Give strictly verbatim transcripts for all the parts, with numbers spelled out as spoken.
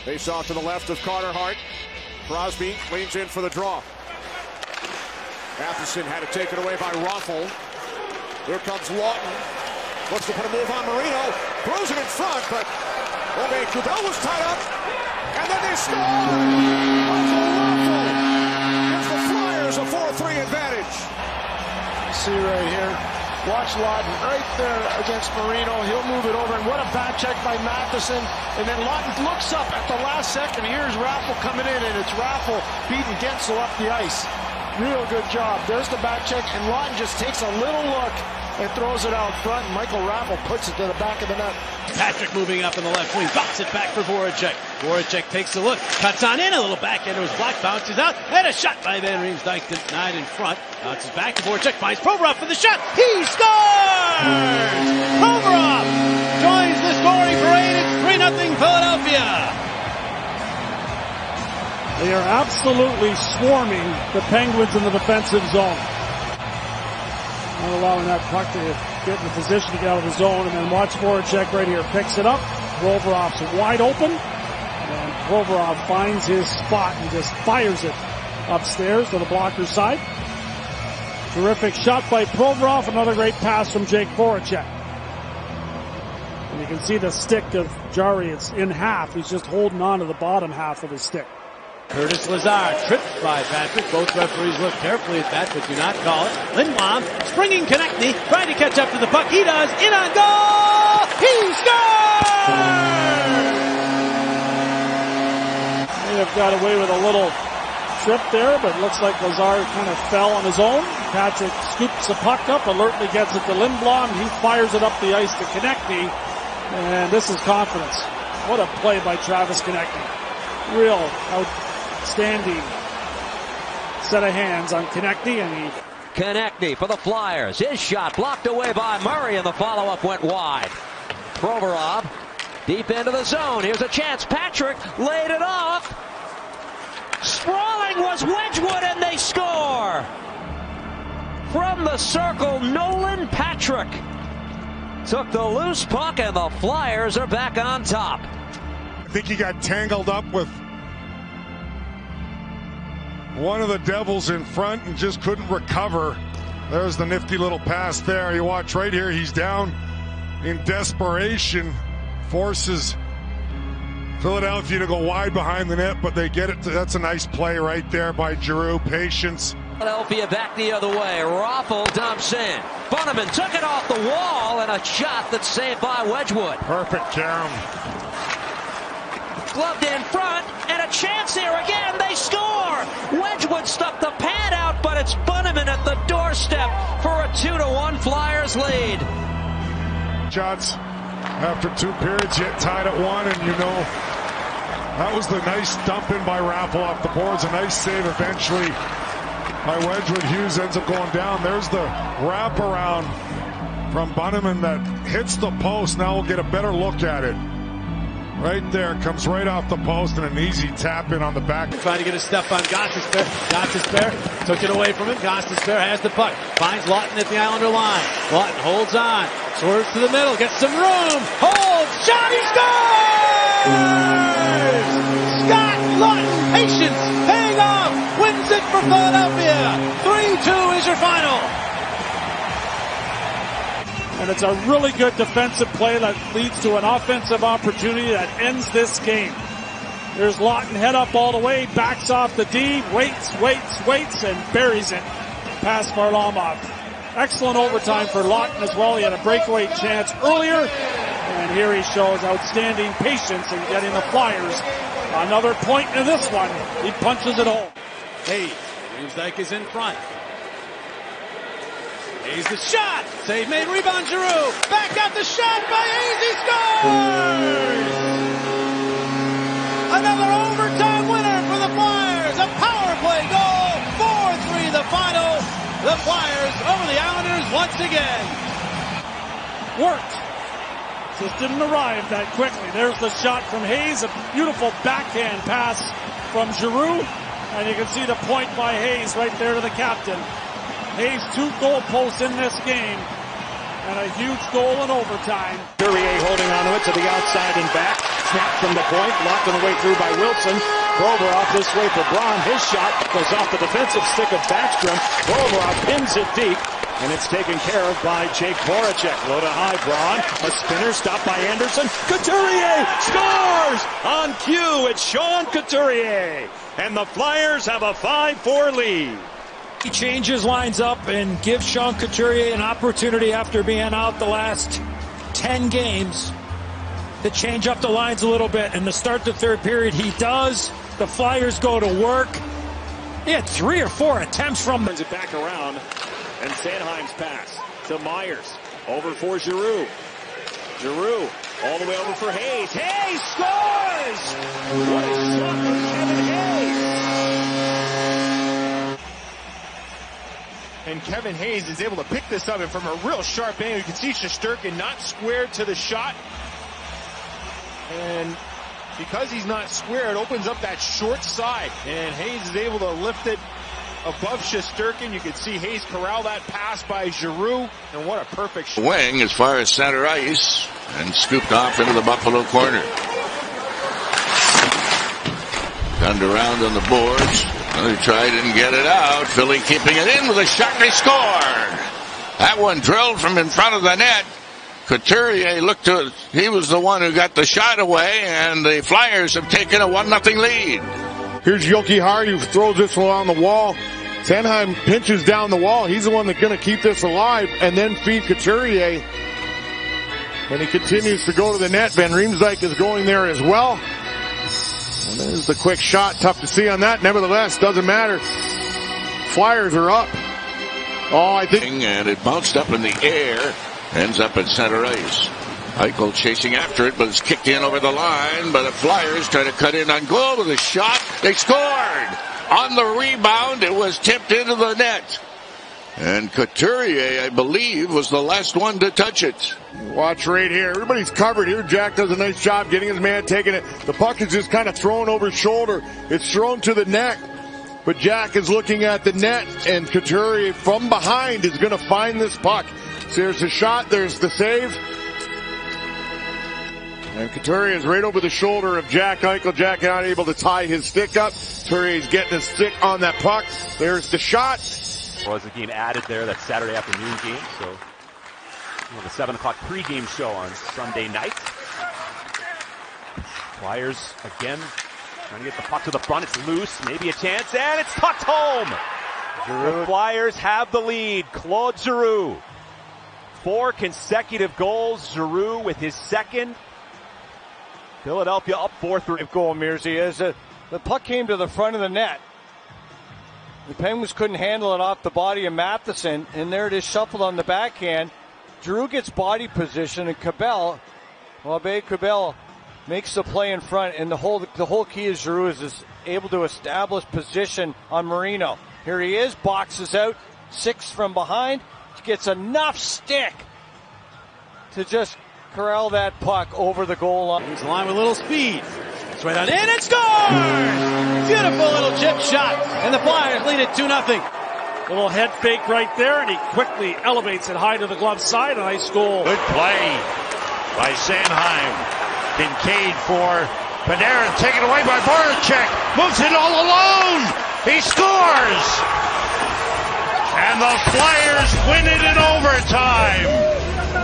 Face off to the left of Carter Hart. Crosby leans in for the draw. Matheson had to take it away by Raffl. Here comes Laughton. Looks to put a move on Marino. Throws it in front, but okay, Kubel was tied up. And then they score! Michael Raffl gives the Flyers a four three advantage. You see right here. Watch Laughton right there against Marino. He'll move it over, and what a back check by Matheson. And then Laughton looks up at the last second. Here's Raffl coming in, and it's Raffl beating Guentzel up the ice. Real good job. There's the back check, and Laughton just takes a little look and throws it out front, and Michael Raffl puts it to the back of the net. Patrick moving up in the left wing, bounce it back for Voracek. Voracek takes a look, cuts on in, a little backhand to his block, bounces out, and a shot by Van Riemsdyk, denied in front. Bounces back to Voracek, finds Provorov for the shot. He scores! Provorov joins the scoring parade. It's three nothing Philadelphia. They are absolutely swarming the Penguins in the defensive zone. Not allowing that puck to get in the position to get out of the zone, and then watch Voracek right here. Picks it up. Provorov's wide open, and Provorov finds his spot and just fires it upstairs to the blocker's side. Terrific shot by Provorov. Another great pass from Jake Voracek. And you can see the stick of Jarry. It's in half. He's just holding on to the bottom half of his stick. Curtis Lazar tripped by Patrick. Both referees look carefully at that, but do not call it. Lindblom springing Konecny, trying to catch up to the puck. He does. In on goal. He scores! They have got away with a little trip there, but it looks like Lazar kind of fell on his own. Patrick scoops the puck up, alertly gets it to Lindblom. He fires it up the ice to Konecny, and this is confidence. What a play by Travis Konecny. Real outstanding set of hands on Konecny, and he... Konecny for the Flyers. His shot blocked away by Murray, and the follow-up went wide. Provorov deep into the zone. Here's a chance. Patrick laid it off. Sprawling was Wedgwood, and they score! From the circle, Nolan Patrick took the loose puck, and the Flyers are back on top. I think he got tangled up with one of the Devils in front and just couldn't recover. There's the nifty little pass there. You watch right here, he's down in desperation, forces Philadelphia to go wide behind the net, but they get it. To, that's a nice play right there by Giroux. Patience. Philadelphia back the other way. Raffl dumps in. Bunnaman took it off the wall, and a shot that's saved by Wedgwood. Perfect, Karam. Gloved in front, and a chance here again. They score! Wedgwood stuck the pad out, but it's Bunnaman at the doorstep for a two to one Flyers lead. Shots after two periods, yet tied at one, and you know, that was the nice dump in by Raffl off the boards. A nice save eventually by Wedgwood. Hughes ends up going down. There's the wraparound from Bunnaman that hits the post. Now we'll get a better look at it. Right there, comes right off the post, and an easy tap in on the back. Trying to get a step on Gostisbehere. Gostisbehere took it away from him. Gostisbehere has the puck. Finds Laughton at the Islander line. Laughton holds on. Swerves to the middle. Gets some room. Holds. Shot. He scores! Scott Laughton. Patience. Paying off. Wins it for Philadelphia. three two is your final. And it's a really good defensive play that leads to an offensive opportunity that ends this game. There's Laughton, head up all the way, backs off the D, waits, waits, waits, and buries it past Varlamov. Excellent overtime for Laughton as well. He had a breakaway chance earlier, and here he shows outstanding patience in getting the Flyers another point in this one. He punches it home. Hayes, Riemsdyk is in front. Hayes the shot. Save made, rebound Giroux. Back out the shot by Hayes. He scores! Another overtime winner for the Flyers. A power play goal. four three the final. The Flyers over the Islanders once again. Worked. Just didn't arrive that quickly. There's the shot from Hayes. A beautiful backhand pass from Giroux. And you can see the point by Hayes right there to the captain. Hayes, two goal posts in this game, and a huge goal in overtime. Duryea holding on to it to the outside and back. Snap from the point, blocked on the way through by Wilson. Provorov this way for Braun. His shot goes off the defensive stick of Backstrom. Provorov pins it deep, and it's taken care of by Jake Voracek. Low to high, Braun. A spinner stopped by Anderson. Couturier scores! On cue, it's Sean Couturier. And the Flyers have a five four lead. He changes lines up and gives Sean Couturier an opportunity after being out the last ten games to change up the lines a little bit. And to start the third period, he does. The Flyers go to work. He had three or four attempts from Turns it back around. And Sanheim's pass to Myers. Over for Giroux. Giroux all the way over for Hayes. Hayes scores! What a shot from Kevin Hayes! And Kevin Hayes is able to pick this up, and from a real sharp angle, you can see Shesterkin not squared to the shot. And because he's not square, it opens up that short side. And Hayes is able to lift it above Shesterkin. You can see Hayes corral that pass by Giroux. And what a perfect shot. Wing as far as center ice and scooped off into the Buffalo corner. Turned around on the boards. They tried and get it out. Philly keeping it in with a shot. They scored. That one drilled from in front of the net. Couturier looked to, he was the one who got the shot away, and the Flyers have taken a one nothing lead. Here's Yoki Hardy who throws this one on the wall. Sanheim pinches down the wall. He's the one that's going to keep this alive and then feed Couturier. And he continues to go to the net. Van Riemsdyk is going there as well. And there's the quick shot. Tough to see on that. Nevertheless, doesn't matter. Flyers are up. Oh, I think. And it bounced up in the air. Ends up at center ice. Eichel chasing after it, but it's kicked in over the line. But the Flyers try to cut in on goal with a shot. They scored! On the rebound, it was tipped into the net. And Couturier, I believe, was the last one to touch it. Watch right here. Everybody's covered here. Jack does a nice job getting his man taking it. The puck is just kind of thrown over his shoulder. It's thrown to the net. But Jack is looking at the net, and Couturier from behind is going to find this puck. So there's the shot. There's the save. And Couturier is right over the shoulder of Jack Eichel. Jack not able to tie his stick up. Couturier is getting his stick on that puck. There's the shot. Was a game added there, that Saturday afternoon game, so you know, the seven o'clock pregame show on Sunday night. Flyers again trying to get the puck to the front. It's loose, maybe a chance, and it's tucked home. Giroux. The Flyers have the lead. Claude Giroux, four consecutive goals. Giroux with his second. Philadelphia up four three. Goal, Mearsy, is it? The puck came to the front of the net. The Penguins couldn't handle it off the body of Matheson, and there it is shuffled on the backhand. Giroux gets body position, and Cabell, well, Bay Cabell makes the play in front, and the whole the whole key is Giroux is, is able to establish position on Marino. Here he is, boxes out, six from behind, gets enough stick to just corral that puck over the goal line. He's the line with a little speed. It's right on in and scores! Beautiful little chip shot, and the Flyers lead it two nothing. Little head fake right there, and he quickly elevates it high to the glove side. A nice goal. Good play by Sanheim. Kincaid for Panarin, taken away by Voracek. Moves it all alone. He scores! And the Flyers win it in overtime.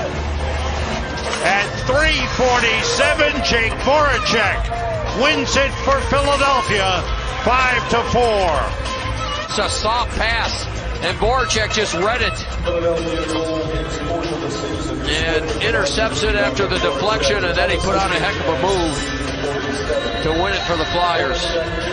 At three forty-seven, Jake Voracek wins it for Philadelphia, five to four. It's a soft pass, and Voracek just read it and intercepts it after the deflection, and then he put on a heck of a move to win it for the Flyers.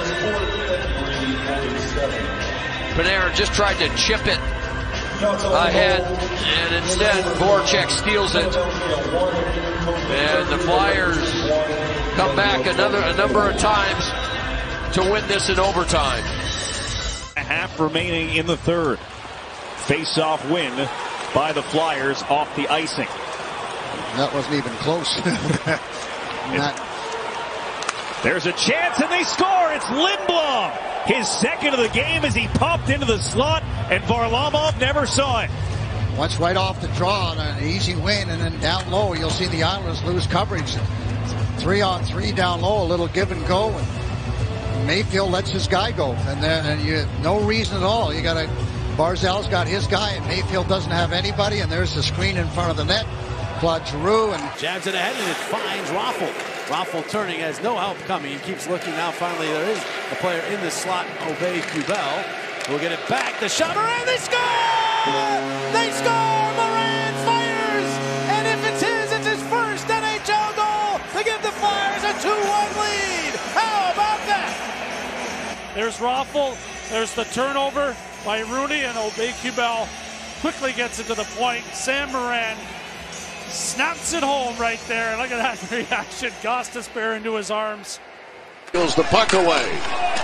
Panarin just tried to chip it ahead, and instead Voracek steals it, and the Flyers come back another a number of times to win this in overtime. A half remaining in the third. Face-off win by the Flyers off the icing. That wasn't even close. Not... There's a chance, and they score. It's Lindblom. His second of the game as he popped into the slot, and Varlamov never saw it. Once right off the draw on an easy win, and then down low, you'll see the Islanders lose coverage. three on three down low, a little give and go, and Mayfield lets his guy go, and then and you no reason at all. You got to Barzal's got his guy, and Mayfield doesn't have anybody, and there's the screen in front of the net. Claude Giroux and jabs it ahead, and it finds Raffl. Raffl turning, has no help coming. He keeps looking now. Finally, there is a player in the slot, Aubé-Kubel. We'll get it back. The shot, Morin, they score! They score! Morin fires! And if it's his, it's his first N H L goal to give the Flyers a two one lead. How about that? There's Raffl. There's the turnover by Rooney, and Aubé-Kubel quickly gets it to the point. Sam Morin snaps it home right there. Look at that reaction. Gostisbehere into his arms. Goes the puck away.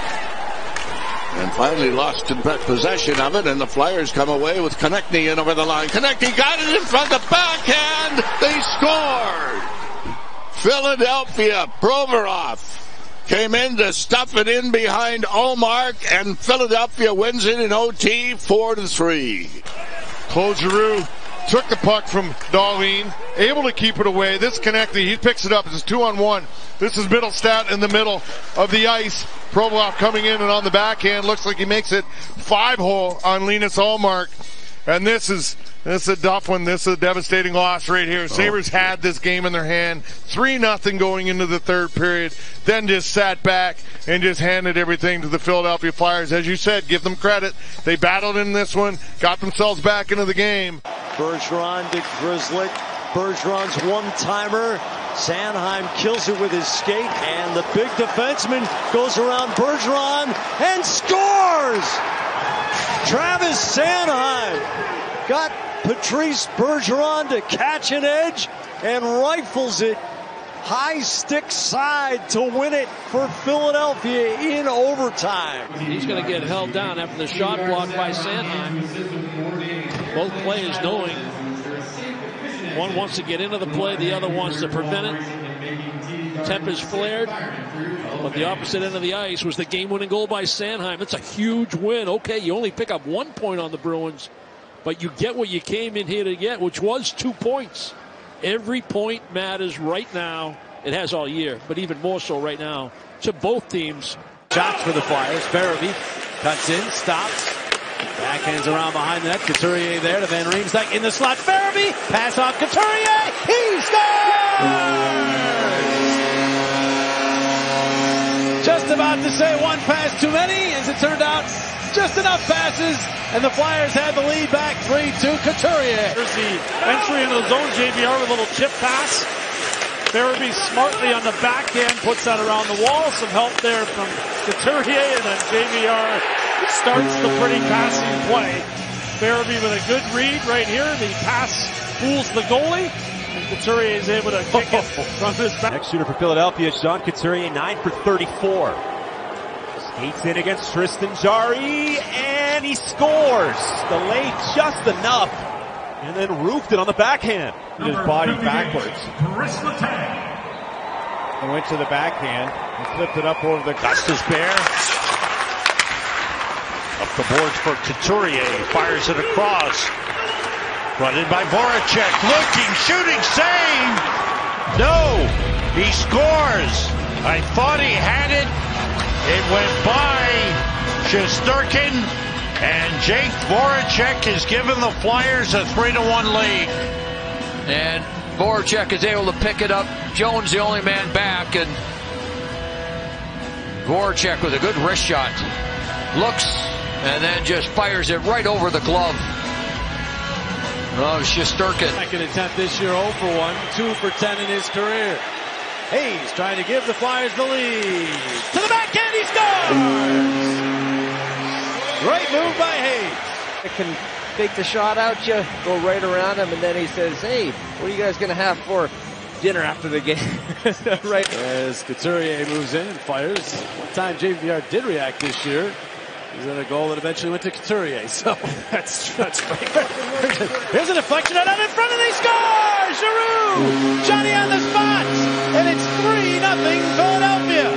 And finally lost in possession of it, and the Flyers come away with Konechny in over the line. Konechny got it in front of the backhand. They scored. Philadelphia, Provorov came in to stuff it in behind Ullmark, and Philadelphia wins it in O T four to three. Claude Giroux took the puck from Dahlin, able to keep it away. This Konechny, he picks it up. It's two on one. This is Mittelstadt in the middle of the ice. Provorov coming in and on the backhand. Looks like he makes it five hole on Linus Ullmark. And this is this is a tough one. This is a devastating loss right here. Sabres oh. had this game in their hand. three nothing going into the third period. Then just sat back and just handed everything to the Philadelphia Flyers. As you said, give them credit. They battled in this one, got themselves back into the game. Bergeron to Grzelcyk. Bergeron's one-timer. Sanheim kills it with his skate, and the big defenseman goes around Bergeron and scores! Travis Sanheim got Patrice Bergeron to catch an edge and rifles it high stick side to win it for Philadelphia in overtime. He's going to get held down after the shot blocked by Sanheim. Both players knowing one wants to get into the play, the other wants to prevent it. Tempers flared, but the opposite end of the ice was the game-winning goal by Sanheim. It's a huge win. Okay, you only pick up one point on the Bruins, but you get what you came in here to get, which was two points. Every point matters right now. It has all year, but even more so right now to both teams. Shots for the Flyers. Farabee cuts in, stops. Backhands around behind the net. Couturier there to Van Riemsdyk in the slot. Farabee, pass off Couturier. He scores! Just about to say one pass too many. As it turned out, just enough passes, and the Flyers had the lead back three two. Couturier. There's the entry into the zone. J V R with a little chip pass. Farabee smartly on the backhand puts that around the wall. Some help there from Couturier, and then J V R starts the pretty passing play. Farabee with a good read right here. The pass fools the goalie, and Couturier is able to kick it from his back. Next shooter for Philadelphia, Sean Couturier, nine for thirty-four. Skates in against Tristan Jarry, and he scores. Delayed just enough, and then roofed it on the backhand. His body backwards. And went to the backhand and flipped it up over the Gostisbehere. Up the boards for Couturier. Fires it across. Brought in by Voracek. Looking, shooting, save! No! He scores! I thought he had it. It went by Shesterkin, and Jake Voracek has given the Flyers a three to one lead. And Voracek is able to pick it up. Jones the only man back, and Voracek with a good wrist shot. Looks, and then just fires it right over the glove of Shesterkin. Second attempt this year, oh for one, two for ten in his career. Hayes trying to give the Flyers the lead. To the backhand, he scores! Great move by Hayes. It can fake the shot out you, go right around him, and then he says, hey, what are you guys going to have for dinner after the game? Right. As Couturier moves in and fires. One time J V R did react this year. Is that a goal that eventually went to Couturier? So that's that's right. Here's a deflection out in front, and they score! Giroux! Johnny on the spot! And it's three nothing Philadelphia.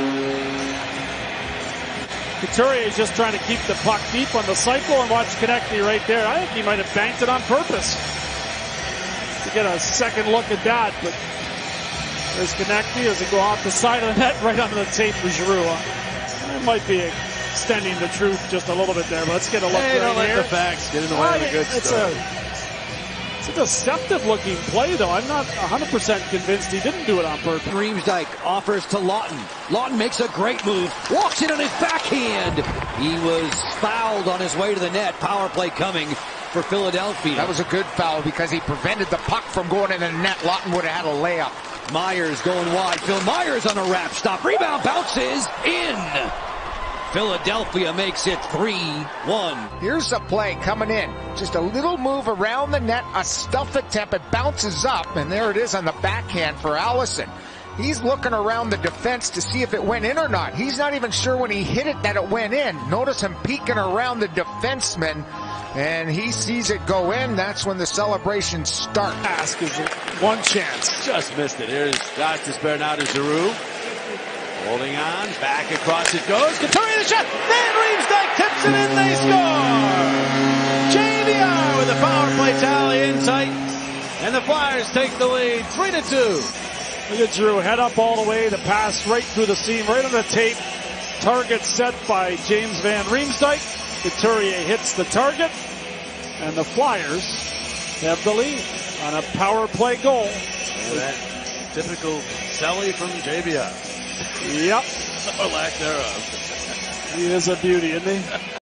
Couturier is just trying to keep the puck deep on the cycle, and watch Konechny right there. I think he might have banked it on purpose to get a second look at that, but There's Konecny as they go off the side of the net right onto the tape for Giroux. It might be extending the truth just a little bit there, but let's get a look hey, right don't here. let the facts get in the way oh, of the good it's stuff. A, it's a deceptive looking play, though. I'm not one hundred percent convinced he didn't do it on purpose. Riemsdyk offers to Lawton. Lawton makes a great move. Walks in on his backhand. He was fouled on his way to the net. Power play coming for Philadelphia. That was a good foul because he prevented the puck from going in the net. Lawton would have had a layup. Myers going wide. Phil Myers on a wrap stop. Rebound bounces in. Philadelphia makes it three one. Here's a play coming in. Just a little move around the net, a stuff attempt. It bounces up, and there it is on the backhand for Allison. He's looking around the defense to see if it went in or not. He's not even sure when he hit it that it went in. Notice him peeking around the defenseman, and he sees it go in. That's when the celebration starts. Ask is one chance. Just missed it. Here's Josh Despair now to Giroux. Holding on, back across it goes. Couturier the shot. Then Riemsdyk tips it in. They score. J V R with a power play tally in tight, and the Flyers take the lead, three to two. Look at Giroux, head up all the way. The pass right through the seam, right on the tape. Target set by James Van Riemsdyk. Couturier hits the target, and the Flyers have the lead on a power play goal. And that typical Selly from J V R. Yep. Or lack thereof. He is a beauty, isn't he?